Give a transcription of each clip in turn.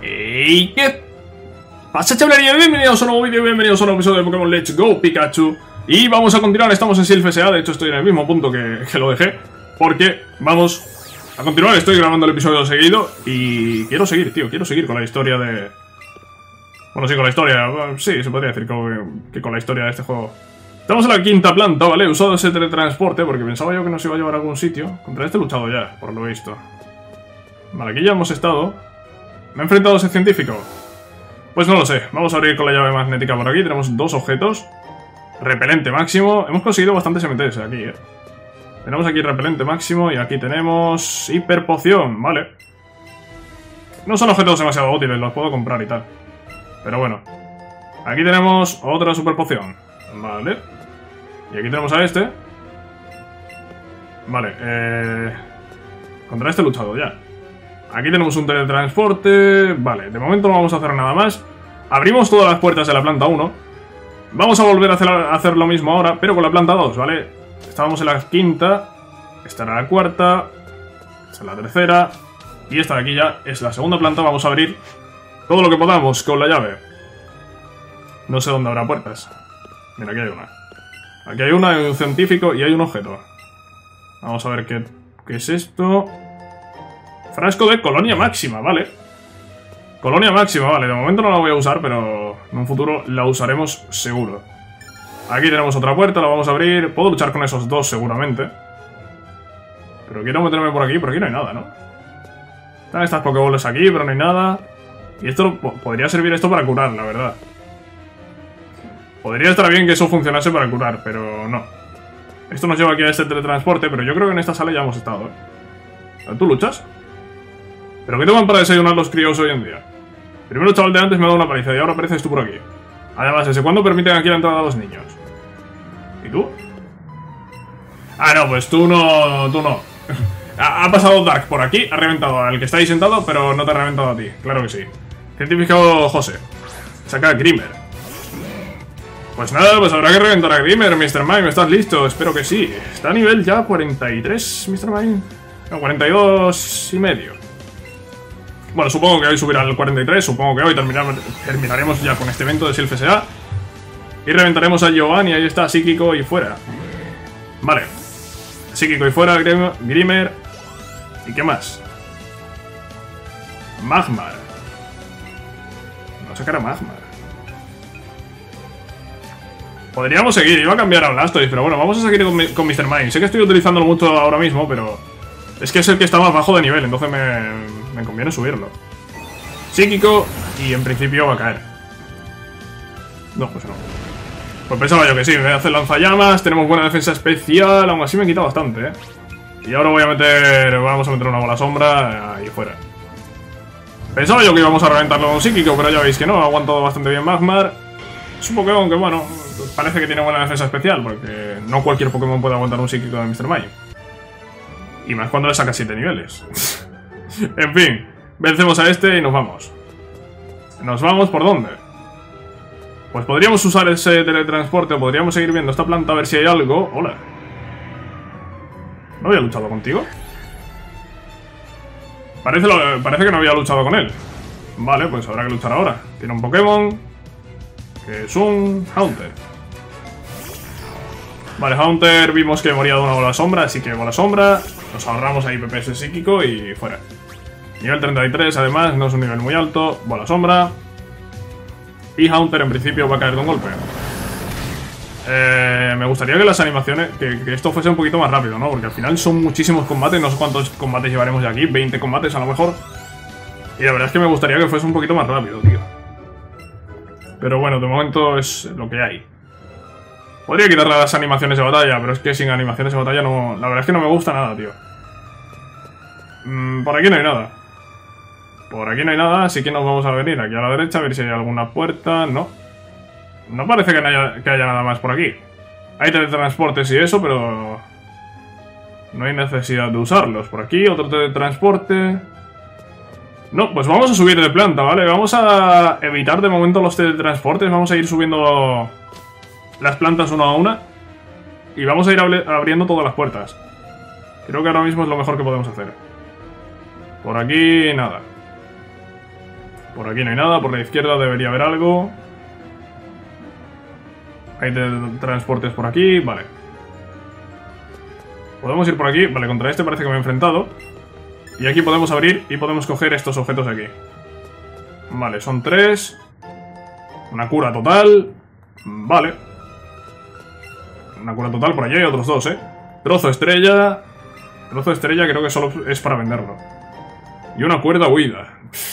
¿Y qué pasa, chavalería? Bienvenidos a un nuevo vídeo, bienvenidos a un nuevo episodio de Pokémon Let's Go Pikachu. Y vamos a continuar, estamos en Silph SA, de hecho estoy en el mismo punto que lo dejé, porque vamos a continuar, estoy grabando el episodio seguido y quiero seguir, tío, quiero seguir con la historia de... Bueno, sí, con la historia, sí, se podría decir que con la historia de este juego. Estamos en la quinta planta, ¿vale? He usado ese teletransporte porque pensaba yo que nos iba a llevar a algún sitio. Contra este he luchado ya, por lo visto. Vale, aquí ya hemos estado. ¿Me he enfrentado a ese científico? Pues no lo sé. Vamos a abrir con la llave magnética por aquí. Tenemos dos objetos. Repelente máximo. Hemos conseguido bastantes MTs aquí, Tenemos aquí repelente máximo y aquí tenemos hiperpoción, vale. No son objetos demasiado útiles, los puedo comprar y tal. Pero bueno. Aquí tenemos otra super poción. Vale. Y aquí tenemos a este. Vale, contra este he luchado ya. Aquí tenemos un teletransporte. Vale, de momento no vamos a hacer nada más. Abrimos todas las puertas de la planta 1. Vamos a volver a hacer lo mismo ahora, pero con la planta 2, ¿vale? Estábamos en la quinta. Esta era la cuarta. Esta es la tercera. Y esta de aquí ya es la segunda planta. Vamos a abrir todo lo que podamos con la llave. No sé dónde habrá puertas. Mira, aquí hay una. Aquí hay una, hay un científico y hay un objeto. Vamos a ver qué es esto. Frasco de colonia máxima, vale. Colonia máxima, vale. De momento no la voy a usar, pero en un futuro la usaremos seguro. Aquí tenemos otra puerta, la vamos a abrir. Puedo luchar con esos dos seguramente. Pero quiero meterme por aquí no hay nada, ¿no? Están estas Pokébolas aquí, pero no hay nada. Y esto podría servir esto para curar, la verdad. Podría estar bien que eso funcionase para curar, pero no. Esto nos lleva aquí a este teletransporte, pero yo creo que en esta sala ya hemos estado, ¿Tú luchas? ¿Pero qué toman para desayunar los críos hoy en día? Primero el chaval de antes me ha dado una paliza y ahora apareces tú por aquí. Además, ¿desde cuándo permiten aquí la entrada a los niños? ¿Y tú? Ah, no, pues tú no... Ha pasado Dark por aquí, ha reventado al que está ahí sentado, pero no te ha reventado a ti, claro que sí. Científico José. Saca a Grimer. Pues nada, pues habrá que reventar a Grimer, Mr. Mime, ¿estás listo? Espero que sí. Está a nivel ya 43, Mr. Mime. No, 42 y medio. Bueno, supongo que hoy subirá al 43, supongo que hoy terminaremos ya con este evento de Silph SA. Y reventaremos a Giovanni, ahí está, psíquico y fuera. Vale. Psíquico y fuera, Grimer. ¿Y qué más? Magmar. No sacará Magmar. Podríamos seguir, iba a cambiar a Blastoise, pero bueno, vamos a seguir con Mr. Mime. Sé que estoy utilizándolo mucho ahora mismo, pero es que es el que está más bajo de nivel, entonces me conviene subirlo. Psíquico, y en principio va a caer. No, pues no. Pues pensaba yo que sí, me voy a hacer lanzallamas, tenemos buena defensa especial, aún así me he quitado bastante, Y ahora vamos a meter una bola sombra ahí fuera. Pensaba yo que íbamos a reventarlo con psíquico, pero ya veis que no, ha aguantado bastante bien Magmar. Es un Pokémon que, bueno, parece que tiene buena defensa especial, porque no cualquier Pokémon puede aguantar un psíquico de Mr. Mime. Y más cuando le saca 7 niveles. En fin, vencemos a este y nos vamos. ¿Nos vamos por dónde? Pues podríamos usar ese teletransporte o podríamos seguir viendo esta planta a ver si hay algo. Hola. ¿No había luchado contigo? Parece que no había luchado con él. Vale, pues habrá que luchar ahora. Tiene un Pokémon que es un Haunter. Vale, Haunter vimos que moría de una bola sombra, así que bola sombra. Nos ahorramos ahí PPS psíquico y fuera. Nivel 33, además, no es un nivel muy alto. Bola sombra. Y Haunter en principio va a caer de un golpe. Me gustaría que las animaciones, que esto fuese un poquito más rápido, ¿no? Porque al final son muchísimos combates, no sé cuántos combates llevaremos de aquí, 20 combates a lo mejor. Y la verdad es que me gustaría que fuese un poquito más rápido, tío. Pero bueno, de momento es lo que hay. Podría quitar las animaciones de batalla, pero es que sin animaciones de batalla no... La verdad es que no me gusta nada, tío. Por aquí no hay nada. Por aquí no hay nada, así que nos vamos a venir aquí a la derecha a ver si hay alguna puerta. No. No parece que haya nada más por aquí. Hay teletransportes y eso, pero... no hay necesidad de usarlos. Por aquí, otro teletransporte... No, pues vamos a subir de planta, ¿vale? Vamos a evitar de momento los teletransportes. Vamos a ir subiendo las plantas una a una. Y vamos a ir abriendo todas las puertas. Creo que ahora mismo es lo mejor que podemos hacer. Por aquí, nada. Por aquí no hay nada, por la izquierda debería haber algo. Hay transportes por aquí, vale. Podemos ir por aquí, vale, contra este parece que me he enfrentado. Y aquí podemos abrir y podemos coger estos objetos de aquí. Vale, son 3. Una cura total. Vale. Una cura total, por allí hay otros 2, Trozo estrella. Trozo estrella creo que solo es para venderlo. Y una cuerda huida.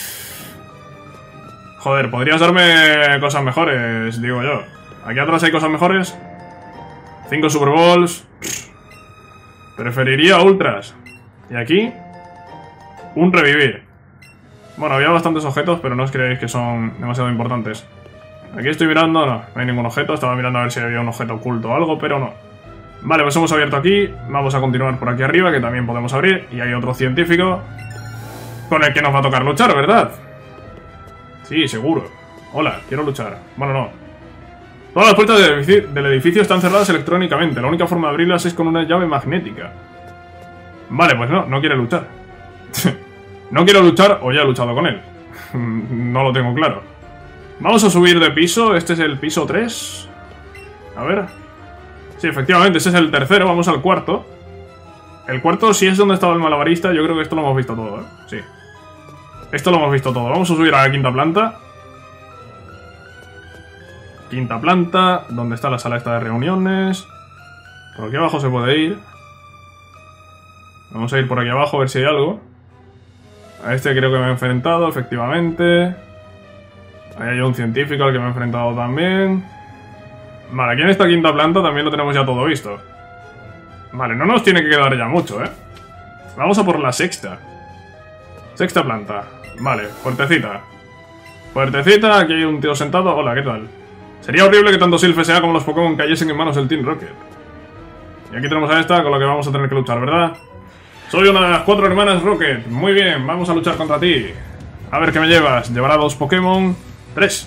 Joder, podrías darme cosas mejores, digo yo. Aquí atrás hay cosas mejores. 5 Super Balls. Preferiría ultras. Y aquí un revivir. Bueno, había bastantes objetos, pero no os creéis que son demasiado importantes. Aquí estoy mirando, no hay ningún objeto. Estaba mirando a ver si había un objeto oculto o algo, pero no. Vale, pues hemos abierto aquí. Vamos a continuar por aquí arriba, que también podemos abrir. Y hay otro científico con el que nos va a tocar luchar, ¿verdad? Sí, seguro. Hola, quiero luchar. Bueno, no. Todas las puertas del edificio están cerradas electrónicamente. La única forma de abrirlas es con una llave magnética. Vale, pues no quiere luchar. No quiero luchar o ya he luchado con él. No lo tengo claro. Vamos a subir de piso. Este es el piso 3. A ver. Sí, efectivamente, ese es el tercero. Vamos al cuarto. El cuarto, si es donde estaba el malabarista, yo creo que esto lo hemos visto todo, Sí. Esto lo hemos visto todo. Vamos a subir a la quinta planta. Quinta planta, donde está la sala esta de reuniones. Por aquí abajo se puede ir. Vamos a ir por aquí abajo a ver si hay algo. A este creo que me he enfrentado, efectivamente. Ahí hay un científico al que me he enfrentado también. Vale, aquí en esta quinta planta también lo tenemos ya todo visto. Vale, no nos tiene que quedar ya mucho, Vamos a por la sexta. Sexta planta. Vale, fuertecita. Fuertecita, aquí hay un tío sentado. Hola, ¿qué tal? Sería horrible que tanto Silph sea como los Pokémon cayesen en manos del Team Rocket. Y aquí tenemos a esta con la que vamos a tener que luchar, ¿verdad? Soy una de las 4 hermanas Rocket. Muy bien, vamos a luchar contra ti. A ver qué me llevas. Llevará 2 Pokémon. 3.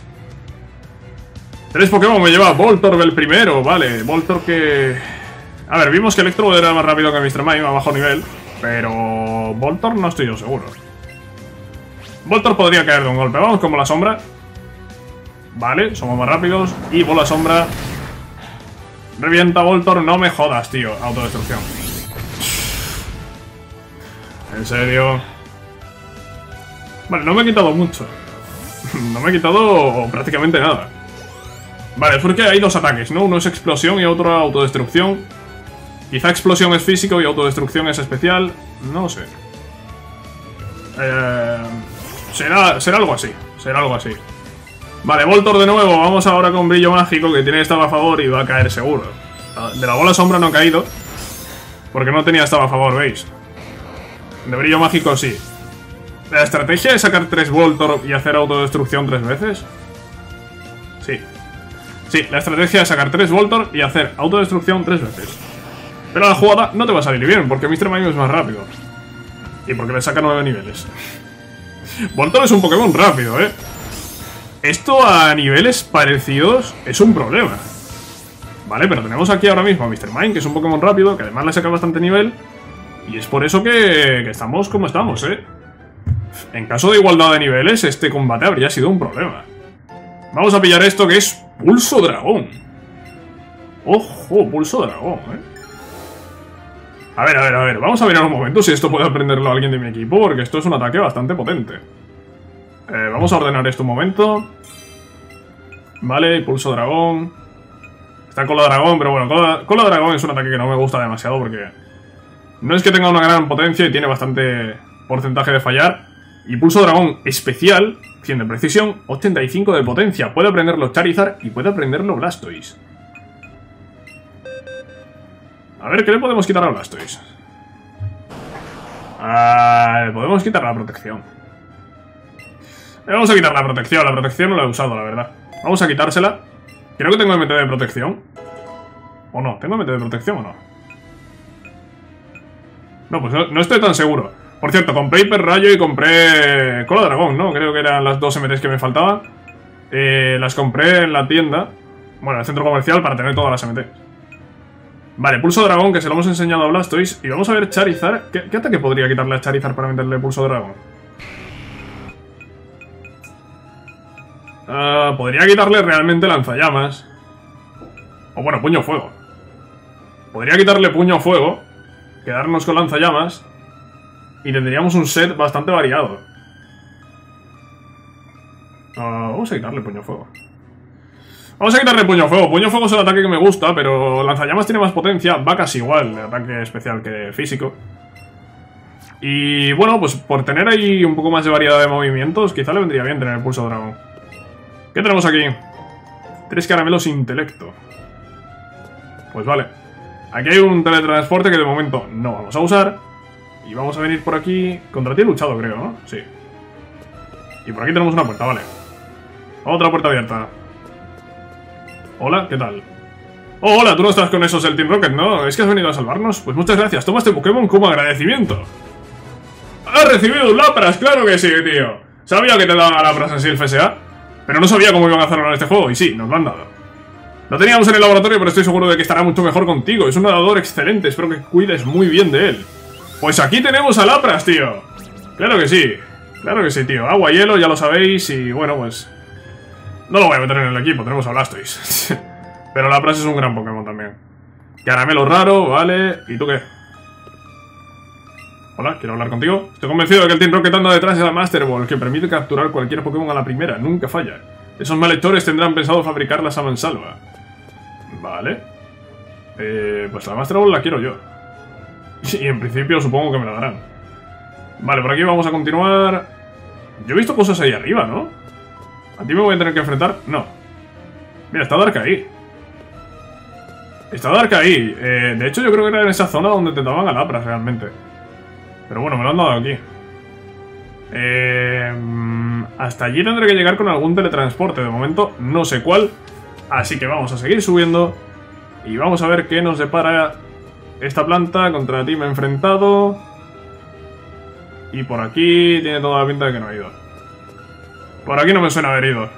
3 Pokémon me lleva Voltorb el primero. Vale, Voltorb que... A ver, vimos que Electrode era más rápido que Mr. Mime a bajo nivel. Pero... Voltorb no estoy yo seguro. Voltorb podría caer de un golpe. Vamos con Bola Sombra. Vale, somos más rápidos. Y Bola Sombra. Revienta Voltorb. No me jodas, tío. Autodestrucción. En serio. Vale, no me he quitado mucho. No me he quitado prácticamente nada. Vale, es porque hay 2 ataques, ¿no? Uno es explosión y otro autodestrucción. Quizá explosión es físico y autodestrucción es especial. No lo sé. Será algo así. Será algo así. Vale, Voltorb de nuevo. Vamos ahora con brillo mágico, que tiene estado a favor y va a caer seguro. De la bola sombra no ha caído, porque no tenía estado a favor, ¿veis? De brillo mágico sí. ¿La estrategia es sacar 3 Voltorb y hacer autodestrucción 3 veces? Sí. Sí, la estrategia es sacar 3 Voltorb y hacer autodestrucción 3 veces. Pero la jugada no te va a salir bien, porque Mr. Mime es más rápido. Y porque le saca 9 niveles. Voltorb es un Pokémon rápido, Esto a niveles parecidos es un problema. Vale, pero tenemos aquí ahora mismo a Mr. Mime, que es un Pokémon rápido, que además le saca bastante nivel. Y es por eso que estamos como estamos, En caso de igualdad de niveles, este combate habría sido un problema. Vamos a pillar esto que es Pulso Dragón. Ojo, Pulso Dragón, A ver, vamos a mirar un momento si esto puede aprenderlo alguien de mi equipo, porque esto es un ataque bastante potente. Vamos a ordenar esto un momento. Vale, Pulso Dragón. Está Cola Dragón, pero bueno, Cola Dragón es un ataque que no me gusta demasiado porque... No es que tenga una gran potencia y tiene bastante porcentaje de fallar. Y Pulso Dragón especial, 100 de precisión, 85 de potencia. Puede aprenderlo Charizard y puede aprenderlo Blastoise. A ver, ¿qué le podemos quitar a Blastoise? Podemos quitar la protección. Le vamos a quitar la protección no la he usado, la verdad. Vamos a quitársela. Creo que tengo MT de protección. ¿O no? ¿Tengo MT de protección o no? No, pues no estoy tan seguro. Por cierto, compré Hiper Rayo y compré Cola Dragón, ¿no? Creo que eran las 2 MTs que me faltaban. Las compré en la tienda. Bueno, en el centro comercial para tener todas las MTs. Vale, Pulso Dragón, que se lo hemos enseñado a Blastoise. Y vamos a ver Charizard. ¿Qué ataque podría quitarle a Charizard para meterle Pulso Dragón? Podría quitarle realmente lanzallamas. O bueno, puño fuego. Podría quitarle puño fuego, quedarnos con lanzallamas y tendríamos un set bastante variado. Vamos a quitarle puño fuego. Vamos a quitarle puño fuego. Puño fuego es el ataque que me gusta, pero lanzallamas tiene más potencia. Va casi igual el ataque especial que físico. Y bueno, pues por tener ahí un poco más de variedad de movimientos, quizá le vendría bien tener el pulso dragón. ¿Qué tenemos aquí? 3 caramelos intelecto. Pues vale. Aquí hay un teletransporte que de momento no vamos a usar. Y vamos a venir por aquí. Contra ti he luchado, creo, ¿no? Sí. Y por aquí tenemos una puerta, vale. Otra puerta abierta. Hola, ¿qué tal? Oh, hola, tú no estás con esos del Team Rocket, ¿no? ¿Es que has venido a salvarnos? Pues muchas gracias, toma este Pokémon como agradecimiento. ¡Has recibido un Lapras! ¡Claro que sí, tío! Sabía que te daban a Lapras en Silph S.A., pero no sabía cómo iban a hacerlo en este juego, y sí, nos lo han dado. Lo teníamos en el laboratorio, pero estoy seguro de que estará mucho mejor contigo. Es un nadador excelente, espero que cuides muy bien de él. Pues aquí tenemos a Lapras, tío. Claro que sí, tío. Agua, hielo, ya lo sabéis, y bueno, pues... No lo voy a meter en el equipo, tenemos a Blastoise. Pero Lapras es un gran Pokémon también. Caramelo raro, vale. ¿Y tú qué? Hola, quiero hablar contigo. Estoy convencido de que el Team Rocket anda detrás de la Master Ball, que permite capturar cualquier Pokémon a la primera, nunca falla. Esos malhechores tendrán pensado fabricarlas a mansalva. Vale. Pues la Master Ball la quiero yo. Y en principio supongo que me la darán. Vale, por aquí vamos a continuar. Yo he visto cosas ahí arriba, ¿no? ¿A ti me voy a tener que enfrentar? No. Mira, está Dark ahí. Está Dark ahí. De hecho, yo creo que era en esa zona donde te daban a Lapras realmente. Pero bueno, me lo han dado aquí. Hasta allí tendré que llegar con algún teletransporte. De momento no sé cuál. Así que vamos a seguir subiendo. Y vamos a ver qué nos depara esta planta. Contra ti me he enfrentado. Y por aquí tiene toda la pinta de que no ha ido. Por aquí no me suena haber ido.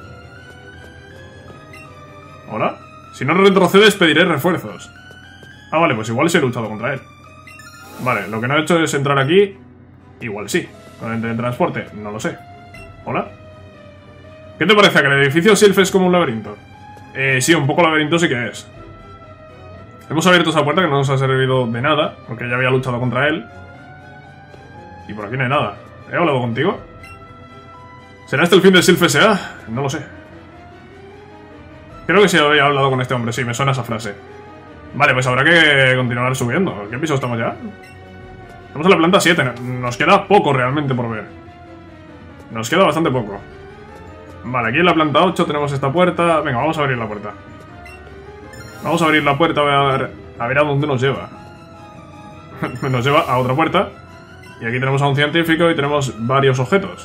¿Hola? Si no retrocedes pediré refuerzos. Ah, vale, pues igual sí he luchado contra él. Vale, lo que no he hecho es entrar aquí. Igual sí. Con el teletransporte, no lo sé. ¿Hola? ¿Qué te parece? ¿Que el edificio Silph es como un laberinto? Sí, un poco laberinto sí que es. Hemos abierto esa puerta que no nos ha servido de nada, porque ya había luchado contra él. Y por aquí no hay nada. ¿He hablado contigo? ¿Será este el fin de Silph S.A.? No lo sé. Creo que sí había hablado con este hombre, sí, me suena esa frase. Vale, pues habrá que continuar subiendo. ¿Qué piso estamos ya? Estamos en la planta 7. Nos queda poco realmente por ver. Nos queda bastante poco. Vale, aquí en la planta 8 tenemos esta puerta. Venga, vamos a abrir la puerta. Vamos a abrir la puerta a ver a dónde nos lleva. Nos lleva a otra puerta. Y aquí tenemos a un científico y tenemos varios objetos.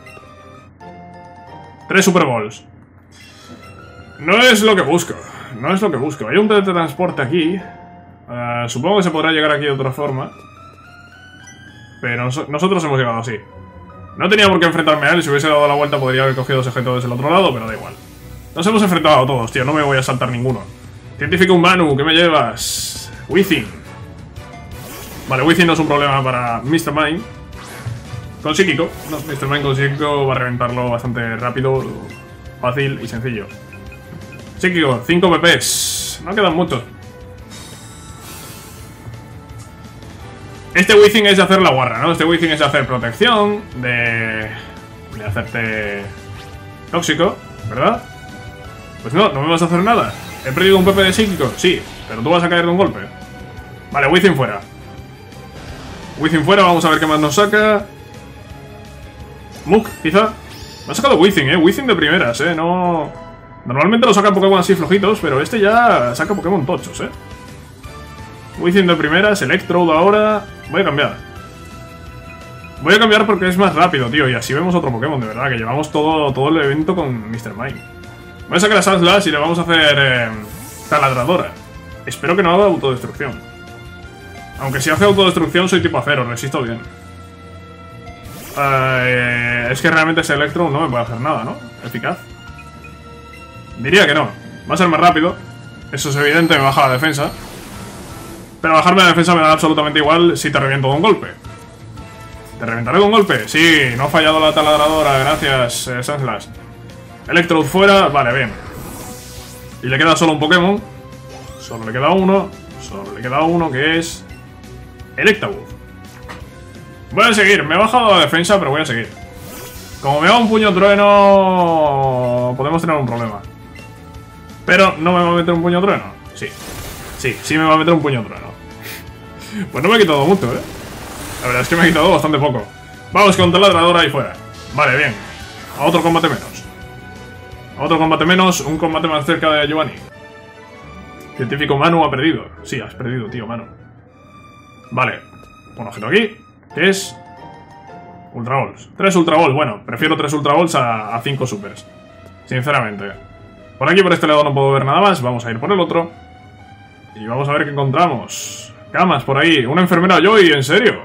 3 Super Balls. No es lo que busco. No es lo que busco. Hay un teletransporte aquí. Supongo que se podrá llegar aquí de otra forma. Pero nosotros hemos llegado así. No tenía por qué enfrentarme a él. Si hubiese dado la vuelta podría haber cogido ese objeto desde el otro lado, pero da igual. Nos hemos enfrentado a todos, tío. No me voy a saltar ninguno. Científico humano, ¿qué me llevas? Weezing. Vale, Weezing no es un problema para Mr. Mime. Con psíquico. No, Mr. Mime con psíquico va a reventarlo bastante rápido, fácil y sencillo. Psíquico, 5 PPs. No quedan muchos. Este Weezing es de hacer la guarra, ¿no? Este Weezing es de hacer protección, de hacerte tóxico, ¿verdad? Pues no, no me vas a hacer nada. ¿He perdido un PP de psíquico? Sí, pero tú vas a caer de un golpe. Vale, Weezing fuera. Weezing fuera, vamos a ver qué más nos saca. Muk, quizá. Me ha sacado Weezing, Weezing de primeras, no... Normalmente lo sacan Pokémon así flojitos, pero este ya saca Pokémon tochos, Weezing de primeras, Electrode ahora... Voy a cambiar. Voy a cambiar porque es más rápido, tío, y así vemos otro Pokémon, de verdad, que llevamos todo el evento con Mr. Mime. Voy a sacar a Sandslash y le vamos a hacer... taladradora. Espero que no haga autodestrucción. Aunque si hace autodestrucción soy tipo acero, resisto bien. Es que realmente ese Electro no me puede hacer nada, ¿no? Eficaz. Diría que no. Va a ser más rápido. Eso es evidente, me baja la defensa. Pero bajarme la defensa me da absolutamente igual si te reviento con un golpe. ¿Te reventaré con un golpe? Sí, no ha fallado la taladradora, gracias, Sandslash. Electrode fuera, vale, bien. Y le queda solo un Pokémon. Solo le queda uno. Solo le queda uno, que es... Electabuzz. Voy a seguir, me he bajado la defensa, pero voy a seguir. Como me haga un puño trueno, podemos tener un problema. Pero no me va a meter un puño trueno. Sí, sí me va a meter un puño trueno. Pues no me ha quitado mucho, La verdad es que me ha quitado bastante poco. Vamos con taladrador ahí fuera. Vale, bien. A otro combate menos. A otro combate menos, un combate más cerca de Giovanni. Científico Manu ha perdido. Sí, has perdido, tío, Manu. Vale, un objeto aquí, que es... Ultra Balls. 3 Ultra Balls, bueno, prefiero 3 Ultra Balls a 5 Supers. Sinceramente. Por aquí, por este lado, no puedo ver nada más. Vamos a ir por el otro. Y vamos a ver qué encontramos. Camas por ahí. Una enfermera Joy, ¿en serio?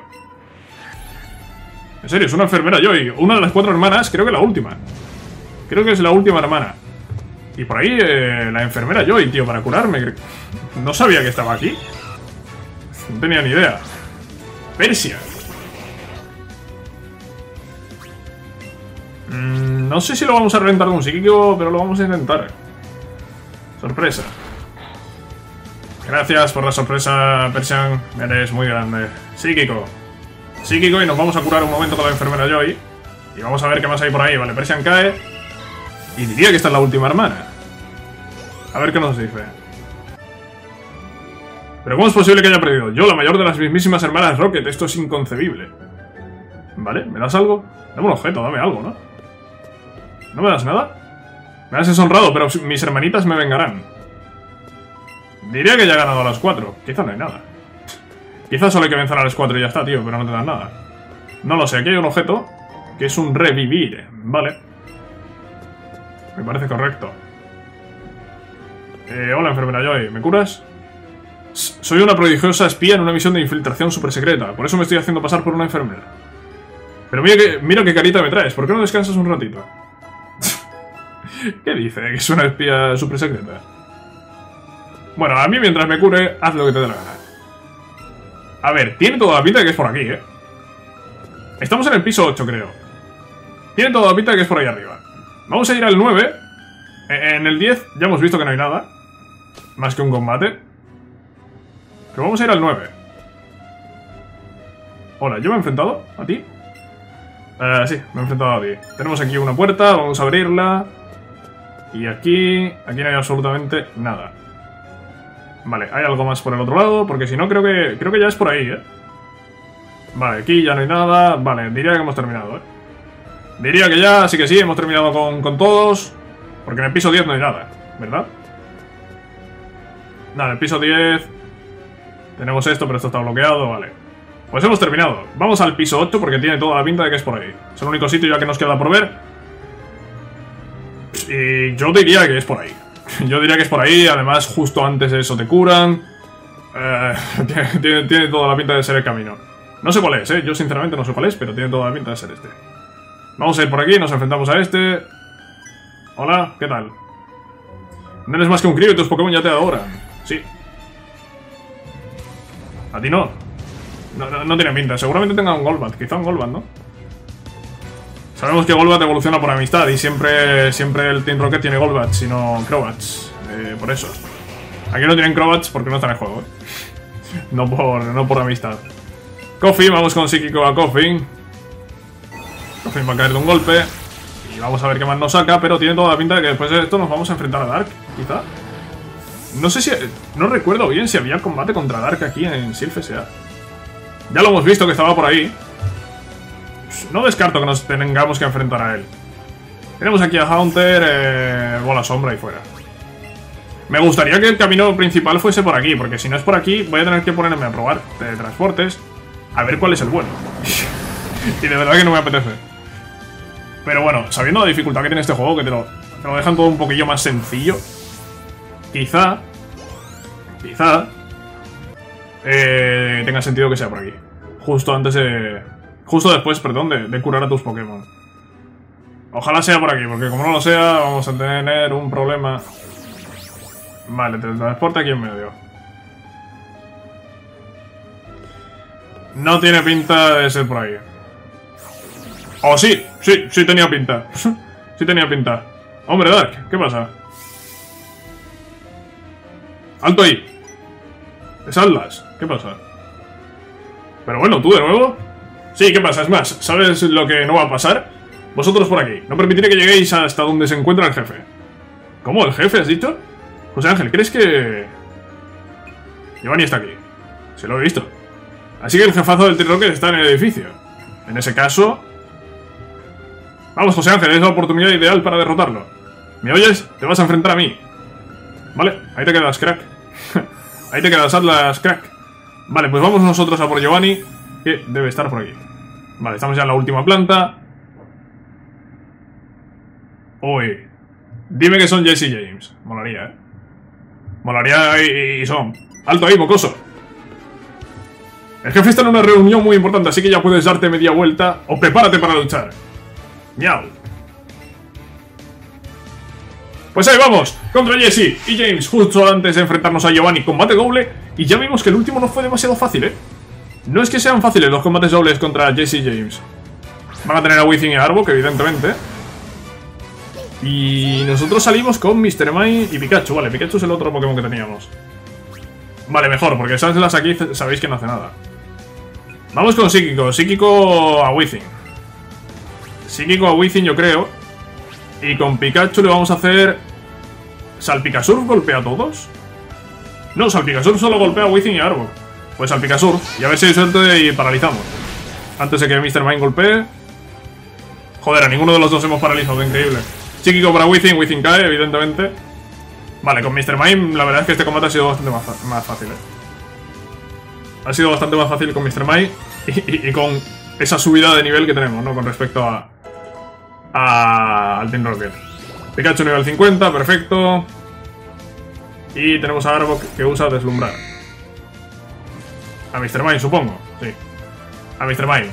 En serio, es una enfermera Joy. Una de las 4 hermanas, creo que la última. Creo que es la última hermana. Y por ahí la enfermera Joy, tío, para curarme. No sabía que estaba aquí. No tenía ni idea. Persia. No sé si lo vamos a reventar de un psíquico, pero lo vamos a intentar. Sorpresa. Gracias por la sorpresa, Persian. Eres muy grande. Psíquico. Psíquico, y nos vamos a curar un momento con la enfermera Joy. Y vamos a ver qué más hay por ahí. Vale, Persian cae. Y diría que esta es la última hermana. A ver qué nos dice. Pero ¿cómo es posible que haya perdido? Yo, la mayor de las mismísimas hermanas Rocket. Esto es inconcebible. Vale, ¿me das algo? Dame un objeto, dame algo, ¿no? ¿No me das nada? Me has deshonrado, pero mis hermanitas me vengarán. Diría que ya he ganado a las 4. Quizá no hay nada. Quizás solo hay que vencer a las 4 y ya está, tío, pero no te dan nada. No lo sé, aquí hay un objeto que es un revivir. Vale. Me parece correcto. Hola, enfermera Joy, ¿me curas? Soy una prodigiosa espía en una misión de infiltración super secreta. Por eso me estoy haciendo pasar por una enfermera. Pero mira qué carita me traes. ¿Por qué no descansas un ratito? ¿Qué dice? ¿Que es una espía super secreta? Bueno, a mí mientras me cure, haz lo que te dé la gana. A ver, tiene toda la pinta de que es por aquí, Estamos en el piso 8, creo. Tiene toda la pinta de que es por ahí arriba. Vamos a ir al 9. En el 10 ya hemos visto que no hay nada. Más que un combate. Pero vamos a ir al 9. Hola, ¿yo me he enfrentado a ti? Sí, me he enfrentado a ti. Tenemos aquí una puerta, vamos a abrirla. Y aquí no hay absolutamente nada. Vale, hay algo más por el otro lado, porque si no creo que ya es por ahí, Vale, aquí ya no hay nada. Vale, diría que hemos terminado, Diría que ya, sí que sí, hemos terminado con todos. Porque en el piso 10 no hay nada, ¿verdad? Nada, en el piso 10 tenemos esto, pero esto está bloqueado, vale. Pues hemos terminado. Vamos al piso 8 porque tiene toda la pinta de que es por ahí. Es el único sitio ya que nos queda por ver. Y yo diría que es por ahí. Yo diría que es por ahí, además justo antes de eso te curan. Tiene toda la pinta de ser el camino. No sé cuál es, yo sinceramente no sé cuál es, pero tiene toda la pinta de ser este. Vamos a ir por aquí, nos enfrentamos a este. Hola, ¿qué tal? No eres más que un crío y tus Pokémon ya te adoran. Sí. A ti no. No tiene pinta, seguramente tenga un Golbat, quizá un Golbat, ¿no? Sabemos que Golbat evoluciona por amistad y siempre el Team Rocket tiene Golbats, sino Crobats. Por eso. Aquí no tienen Crobats porque no están en juego, No por amistad. Koffing, vamos con psíquico a Koffing. Koffing va a caer de un golpe. Y vamos a ver qué más nos saca, pero tiene toda la pinta de que después de esto nos vamos a enfrentar a Dark, quizá. No sé si... No recuerdo bien si había combate contra Dark aquí en Silph S.A. Ya lo hemos visto que estaba por ahí. No descarto que nos tengamos que enfrentar a él. Tenemos aquí a Haunter, bola sombra y fuera. Me gustaría que el camino principal fuese por aquí, porque si no es por aquí voy a tener que ponerme a probar teletransportes a ver cuál es el bueno. Y de verdad que no me apetece. Pero bueno, sabiendo la dificultad que tiene este juego, que te lo dejan todo un poquillo más sencillo, quizá tenga sentido que sea por aquí. Justo después, perdón, de curar a tus Pokémon. Ojalá sea por aquí, porque como no lo sea, vamos a tener un problema. Vale, teletransporte aquí en medio. No tiene pinta de ser por ahí. Oh, sí tenía pinta. Sí tenía pinta. Hombre, Dark, ¿qué pasa? ¡Alto ahí! Es Atlas, ¿qué pasa? Pero bueno, ¿tú de nuevo? Sí, ¿qué pasa? Es más, ¿sabes lo que no va a pasar? Vosotros por aquí. No permitiré que lleguéis hasta donde se encuentra el jefe. ¿Cómo? ¿El jefe, has dicho? José Ángel, ¿crees que...? Giovanni está aquí. Se lo he visto. Así que el jefazo del Team Rocket está en el edificio. En ese caso... Vamos, José Ángel, es la oportunidad ideal para derrotarlo. ¿Me oyes? Te vas a enfrentar a mí. Vale, ahí te quedas, crack. Ahí te quedas, Atlas, crack. Vale, pues vamos nosotros a por Giovanni, que debe estar por aquí. Vale, estamos ya en la última planta. Uy. Dime que son Jesse James. Molaría, ¿eh? Molaría y son. ¡Alto ahí, mocoso! El jefe está en una reunión muy importante, así que ya puedes darte media vuelta o prepárate para luchar. ¡Miau! Pues ahí vamos, contra Jesse y James, justo antes de enfrentarnos a Giovanni. Combate doble, y ya vimos que el último no fue demasiado fácil, ¿eh? No es que sean fáciles los combates dobles contra Jesse y James. Van a tener a Wizzing y a Arbok, evidentemente. Y nosotros salimos con Mr. Mime y Pikachu. Vale, Pikachu es el otro Pokémon que teníamos. Vale, mejor, porque Sanslas aquí sabéis que no hace nada. Vamos con Psíquico. Psíquico a Wizzing. Psíquico a Wizzing, yo creo. Y con Pikachu le vamos a hacer... ¿Salpicasurf golpea a todos? No, Salpicasurf solo golpea a Wizzing y a Arbok. Pues Salpicasurf. Y a ver si hay suerte y paralizamos. Antes de que Mr. Mime golpee. Joder, a ninguno de los dos hemos paralizado, increíble. Psíquico para Wizzing, Wizzing cae, evidentemente. Vale, con Mr. Mime la verdad es que este combate ha sido bastante más fácil, Ha sido bastante más fácil con Mr. Mime y con esa subida de nivel que tenemos, ¿no? Con respecto al Team Rocket. Pikachu nivel 50, perfecto. Y tenemos a Arbok que usa Deslumbrar. A Mr. Mime, supongo. Sí. A Mr. Mime.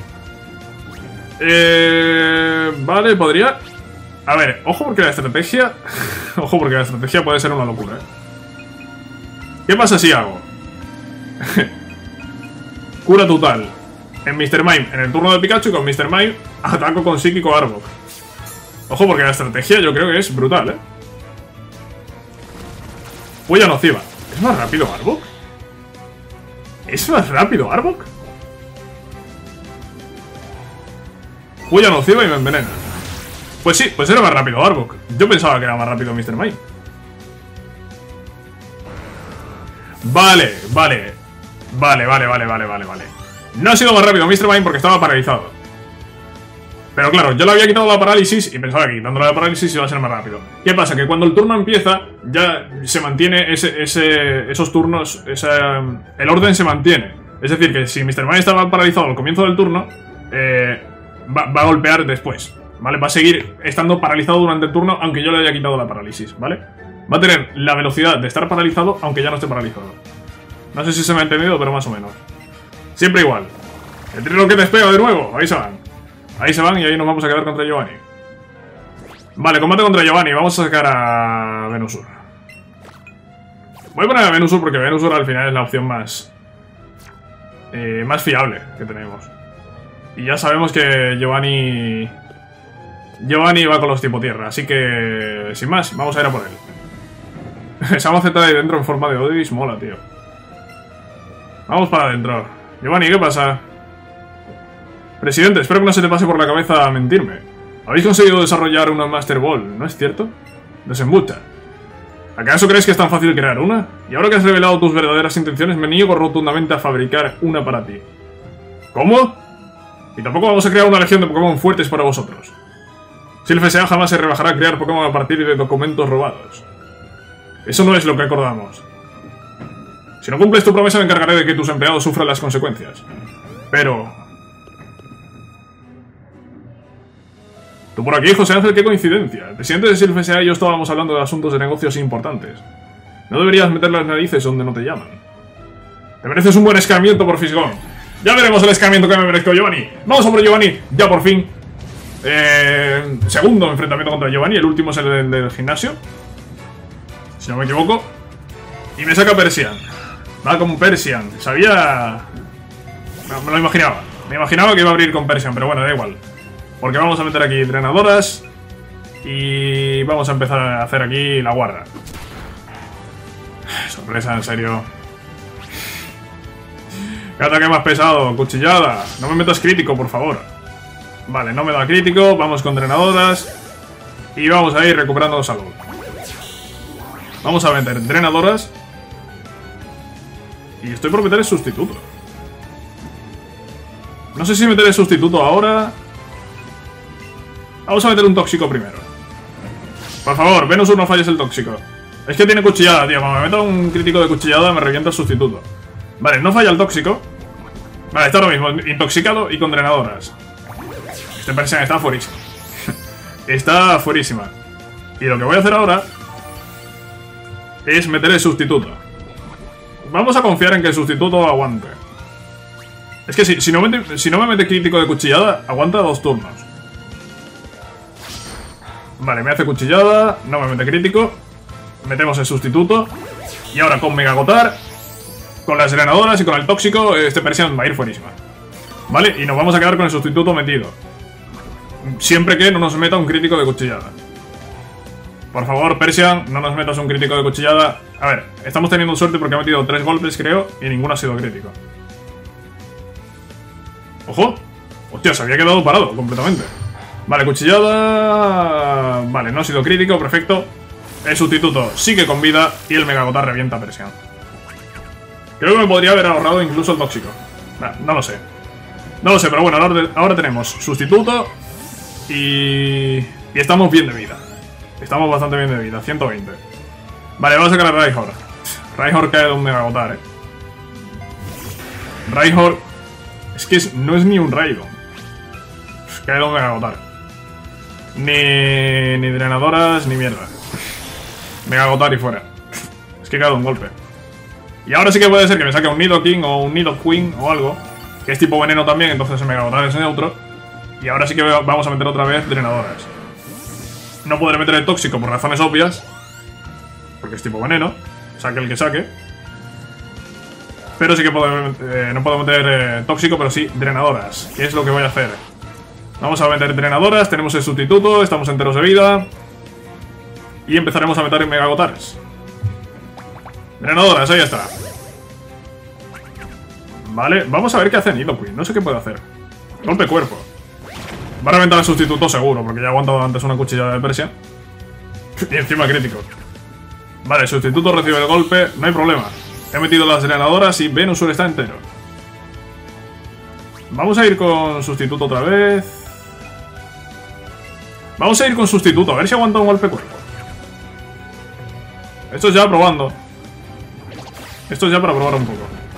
Vale, podría... A ver, ojo porque la estrategia... Ojo porque la estrategia puede ser una locura, ¿Qué pasa si hago? Cura total en Mr. Mime en el turno de Pikachu y con Mr. Mime ataco con Psíquico Arbok. Ojo porque la estrategia yo creo que es brutal, Huella nociva. ¿Es más rápido Arbok? ¿Es más rápido Arbok? Huella nociva y me envenena. Pues sí, pues era más rápido Arbok. Yo pensaba que era más rápido Mr. Mime. Vale. No ha sido más rápido Mr. Mime porque estaba paralizado. Pero claro, yo le había quitado la parálisis y pensaba que quitándole la parálisis iba a ser más rápido. ¿Qué pasa? Que cuando el turno empieza, ya se mantiene esos turnos, el orden se mantiene. Es decir, que si Mr. Mime estaba paralizado al comienzo del turno, va a golpear después. ¿Vale? Va a seguir estando paralizado durante el turno, aunque yo le haya quitado la parálisis, ¿vale? Va a tener la velocidad de estar paralizado, aunque ya no esté paralizado. No sé si se me ha entendido, pero más o menos. Siempre igual. El trío que despega de nuevo. Ahí se van. Ahí se van y ahí nos vamos a quedar contra Giovanni. Vale, combate contra Giovanni. Vamos a sacar a Venusur. Voy a poner a Venusur porque Venusur al final es la opción más fiable que tenemos. Y ya sabemos que Giovanni va con los tipo tierra, así que sin más, vamos a ir a por él. Esa maceta de ahí dentro en forma de Odis mola, tío. Vamos para adentro. Giovanni, ¿qué pasa? Presidente, espero que no se te pase por la cabeza mentirme. Habéis conseguido desarrollar una Master Ball, ¿no es cierto? Desembucha. ¿Acaso crees que es tan fácil crear una? Y ahora que has revelado tus verdaderas intenciones, me niego rotundamente a fabricar una para ti. ¿Cómo? Y tampoco vamos a crear una legión de Pokémon fuertes para vosotros. Silph jamás se rebajará a crear Pokémon a partir de documentos robados. Eso no es lo que acordamos. Si no cumples tu promesa, me encargaré de que tus empleados sufran las consecuencias. Pero... Tú por aquí, José Ángel, qué coincidencia. El presidente de Silph y yo estábamos hablando de asuntos de negocios importantes. No deberías meter las narices donde no te llaman. Te mereces un buen escarmiento por Fisgón. Ya veremos el escarmiento que me merezco, Giovanni. Vamos a por Giovanni, ya por fin. Segundo enfrentamiento contra Giovanni. El último es el del gimnasio, si no me equivoco. Y me saca Persian. Va con Persian. Sabía... No, me lo imaginaba. Me imaginaba que iba a abrir con Persian, pero bueno, da igual. Porque vamos a meter aquí drenadoras. Y vamos a empezar a hacer aquí la guarda. Sorpresa, en serio. ¿Qué ataque más pesado? Cuchillada. No me metas crítico, por favor. Vale, no me da crítico. Vamos con drenadoras. Y vamos a ir recuperando salud. Vamos a meter drenadoras. Y estoy por meter el sustituto. No sé si meter el sustituto ahora. Vamos a meter un tóxico primero. Por favor, Venusur, no falles el tóxico. Es que tiene cuchillada, tío. Cuando me meto un crítico de cuchillada me revienta el sustituto. Vale, no falla el tóxico. Vale, está lo mismo. Intoxicado y con drenadoras. Este Persian está fuerísimo. Está fuerísima. Y lo que voy a hacer ahora es meter el sustituto. Vamos a confiar en que el sustituto aguante. Es que si no me mete crítico de cuchillada, aguanta 2 turnos. Vale, me hace cuchillada, no me mete crítico. Metemos el sustituto. Y ahora con Mega Agotar, con las drenadoras y con el tóxico, este Persian va a ir fuerísima. Vale, y nos vamos a quedar con el sustituto metido. Siempre que no nos meta un crítico de cuchillada. Por favor, Persian, no nos metas un crítico de cuchillada. A ver, estamos teniendo suerte porque ha metido 3 golpes, creo, y ninguno ha sido crítico. ¡Ojo! Hostia, se había quedado parado completamente. Vale, cuchillada... Vale, no ha sido crítico, perfecto. El sustituto sigue con vida y el Mega Agotar revienta a Persian. Creo que me podría haber ahorrado incluso el tóxico. No lo sé. No lo sé, pero bueno, ahora tenemos sustituto y estamos bien de vida. Estamos bastante bien de vida, 120. Vale, vamos a sacar a Raihor. Raihor cae de un Mega Agotar, Raihor... Es que no es ni un Raidon. Cae de un Mega Agotar. Ni drenadoras, ni mierda. Mega Agotar y fuera. Es que cae de un golpe. Y ahora sí que puede ser que me saque un Nidoking o un Nidoqueen o algo, que es tipo veneno también, entonces el Mega Agotar es neutro. Y ahora sí que vamos a meter otra vez drenadoras. No podré meter el tóxico por razones obvias, porque es tipo veneno, saque el que saque. Pero sí que no puedo meter tóxico, pero sí drenadoras, que es lo que voy a hacer. Vamos a meter drenadoras, tenemos el sustituto, estamos enteros de vida. Y empezaremos a meter Mega Agotares. Drenadoras, ahí está. Vale, vamos a ver qué hace Nidoqueen, no sé qué puede hacer. Golpe cuerpo. Va a reventar el sustituto seguro, porque ya ha aguantado antes una cuchillada de Persian. Y encima crítico. Vale, el sustituto recibe el golpe, no hay problema. He metido las drenadoras y Venusur está entero. Vamos a ir con sustituto otra vez. Vamos a ir con sustituto, a ver si aguanta un golpe cuerpo. Esto es ya probando. Esto es ya para probar un poco.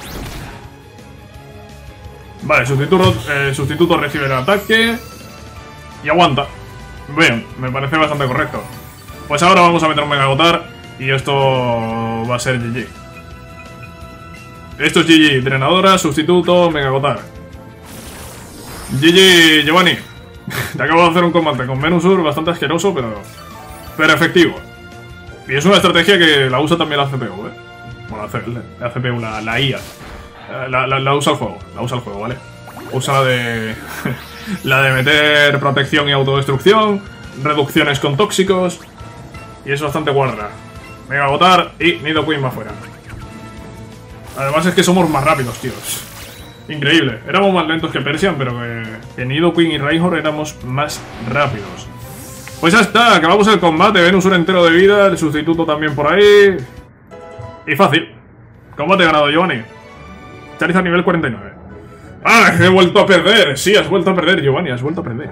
Vale, el sustituto recibe el ataque y aguanta. Bien, me parece bastante correcto. Pues ahora vamos a meter un Mega Agotar y esto va a ser GG. Esto es GG, drenadora, sustituto, Mega Agotar. GG, Giovanni. Te acabo de hacer un combate con Venusur bastante asqueroso, pero efectivo. Y es una estrategia que la usa también la CPU, Bueno, la CPU, la IA. La usa el juego, ¿vale? Usa la de... la de meter protección y autodestrucción, reducciones con tóxicos, y es bastante guarra. Mega Agotar y Nidoqueen va afuera. Además es que somos más rápidos, tíos. Increíble. Éramos más lentos que Persian, pero que Nidoqueen y Raihor éramos más rápidos. Pues ya está, acabamos el combate. Venusur entero de vida, el sustituto también por ahí. Y fácil. Combate ganado, Giovanni. Charizard nivel 49. ¡Ah! He vuelto a perder. Sí, has vuelto a perder, Giovanni. Has vuelto a perder.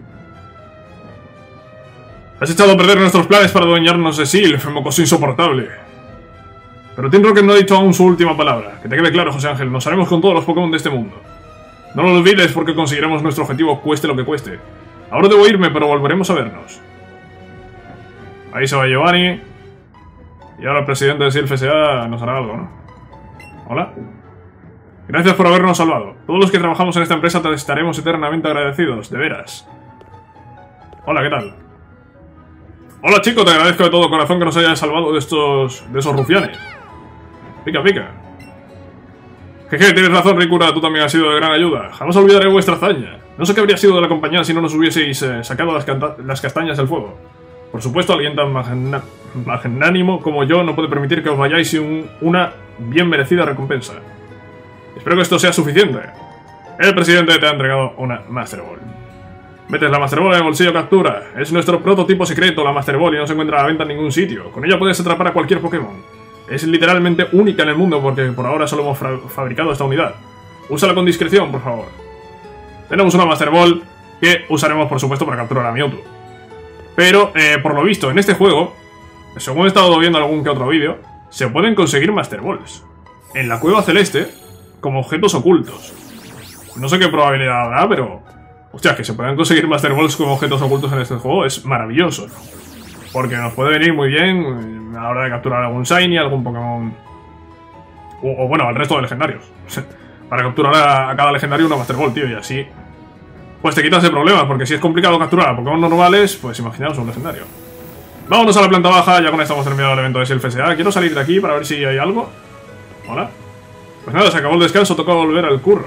Has echado a perder nuestros planes para adueñarnos de Sylph, mocoso insoportable. Pero Team Rocket no ha dicho aún su última palabra. Que te quede claro, José Ángel. Nos haremos con todos los Pokémon de este mundo. No lo olvides porque conseguiremos nuestro objetivo cueste lo que cueste. Ahora debo irme, pero volveremos a vernos. Ahí se va Giovanni. Y ahora el presidente de Sylph S.A. nos hará algo, ¿no? Hola. Gracias por habernos salvado. Todos los que trabajamos en esta empresa te estaremos eternamente agradecidos, de veras. Hola, ¿qué tal? Hola, chico, te agradezco de todo corazón que nos hayas salvado de esos rufianes. Pica, pica. Jeje, tienes razón, Rikura, tú también has sido de gran ayuda. Jamás olvidaré vuestra hazaña. No sé qué habría sido de la compañía si no nos hubieseis sacado las castañas del fuego. Por supuesto, alguien tan magnánimo como yo no puede permitir que os vayáis sin una bien merecida recompensa. Espero que esto sea suficiente. El presidente te ha entregado una Master Ball. Metes la Master Ball en el bolsillo captura. Es nuestro prototipo secreto, la Master Ball, y no se encuentra a la venta en ningún sitio. Con ella puedes atrapar a cualquier Pokémon. Es literalmente única en el mundo porque por ahora solo hemos fabricado esta unidad. Úsala con discreción, por favor. Tenemos una Master Ball que usaremos, por supuesto, para capturar a Mewtwo. Pero, por lo visto, en este juego, según he estado viendo algún que otro vídeo, se pueden conseguir Master Balls en la Cueva Celeste como objetos ocultos. No sé qué probabilidad habrá, pero... Hostia, que se puedan conseguir Master Balls como objetos ocultos en este juego es maravilloso. Porque nos puede venir muy bien a la hora de capturar algún Shiny, algún Pokémon... O bueno, al resto de legendarios. Para capturar a cada legendario una Master Ball, tío, y así... Pues te quitas de problemas, porque si es complicado capturar a Pokémon normales, pues imaginaos un legendario. Vámonos a la planta baja, ya con esto hemos terminado el evento de Silph S.A. Quiero salir de aquí para ver si hay algo. Hola. Pues nada, se acabó el descanso, toca volver al curro.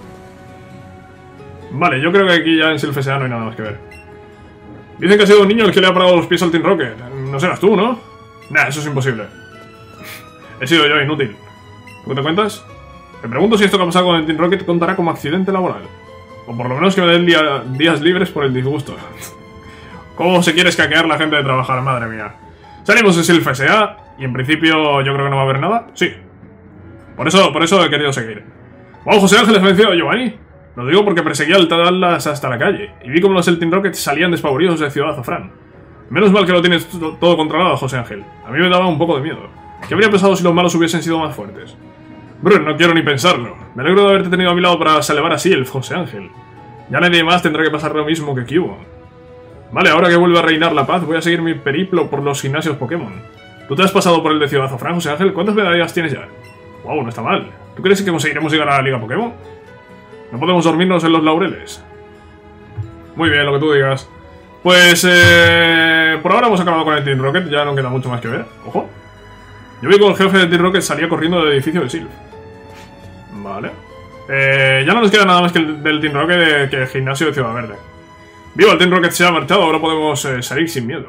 Vale, yo creo que aquí ya en Silph S.A. no hay nada más que ver. Dicen que ha sido un niño el que le ha parado los pies al Team Rocket. No serás tú, ¿no? Nah, eso es imposible. He sido yo, inútil. ¿Tú te cuentas? Me pregunto si esto que ha pasado con el Team Rocket contará como accidente laboral. O por lo menos que me den días libres por el disgusto. ¿Cómo se quiere escaquear la gente de trabajar? Madre mía. Salimos de Silph S.A. y en principio yo creo que no va a haber nada. Sí. Por eso he querido seguir. ¡Wow, José Ángel, has vencido a Giovanni! Lo digo porque perseguía al Dallas hasta la calle. Y vi como los Team Rocket salían despavoridos de Ciudad Azafrán. Menos mal que lo tienes todo controlado, José Ángel. A mí me daba un poco de miedo. ¿Qué habría pensado si los malos hubiesen sido más fuertes? Brun, no quiero ni pensarlo. Me alegro de haberte tenido a mi lado para salvar a Silph, José Ángel. Ya nadie más tendrá que pasar lo mismo que Cubone. Vale, ahora que vuelve a reinar la paz, voy a seguir mi periplo por los gimnasios Pokémon. ¿Tú te has pasado por el de Ciudad Azafrán, José Ángel? ¿Cuántas medallas tienes ya? Wow, no está mal. ¿Tú crees que conseguiremos llegar a la Liga Pokémon? No podemos dormirnos en los laureles. Muy bien, lo que tú digas. Pues, por ahora hemos acabado con el Team Rocket, ya no queda mucho más que ver. Ojo. Yo vi como el jefe del Team Rocket salía corriendo del edificio de Silph. Vale. Ya no nos queda nada más que del Team Rocket que el gimnasio de Ciudad Verde. Viva, el Team Rocket se ha marchado, ahora podemos salir sin miedo.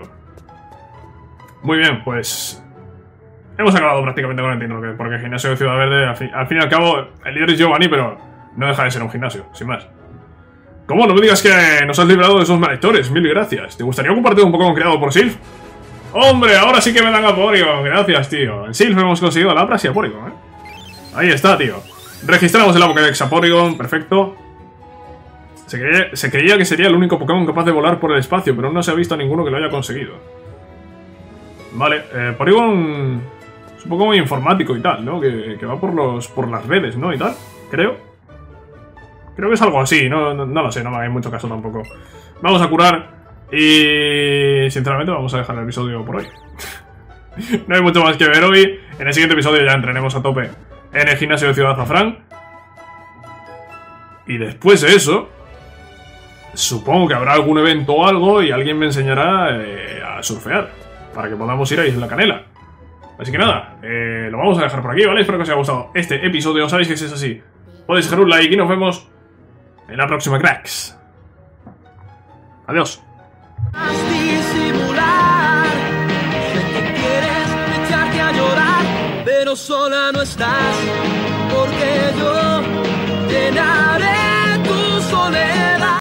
Muy bien, pues... Hemos acabado prácticamente con el Team Rocket, porque el gimnasio de Ciudad Verde, al fin y al cabo, el líder es Giovanni, pero no deja de ser un gimnasio, sin más. ¿Cómo? No me digas que nos has librado de esos malhechores, mil gracias. ¿Te gustaría ocuparte de un Pokémon creado por Silph? ¡Hombre, ahora sí que me dan a Porygon! Gracias, tío. En Silph hemos conseguido a Lapras y a Porygon, ¿eh? Ahí está, tío. Registramos el Pokédex a Porygon, perfecto. Se creía que sería el único Pokémon capaz de volar por el espacio, pero no se ha visto a ninguno que lo haya conseguido. Vale, Porygon es un Pokémon informático y tal, ¿no? Que va por las redes, ¿no? Y tal, creo. Creo que es algo así, no lo sé, no me hagáis mucho caso tampoco. Vamos a curar y... sinceramente vamos a dejar el episodio por hoy. No hay mucho más que ver hoy. En el siguiente episodio ya entrenemos a tope en el gimnasio de Ciudad Azafrán. Y después de eso, supongo que habrá algún evento o algo y alguien me enseñará a surfear, para que podamos ir a Isla Canela. Así que nada, lo vamos a dejar por aquí, ¿vale? Espero que os haya gustado este episodio. Sabéis que si es así, podéis dejar un like y nos vemos en la próxima, cracks. Adiós. Pero sola no estás.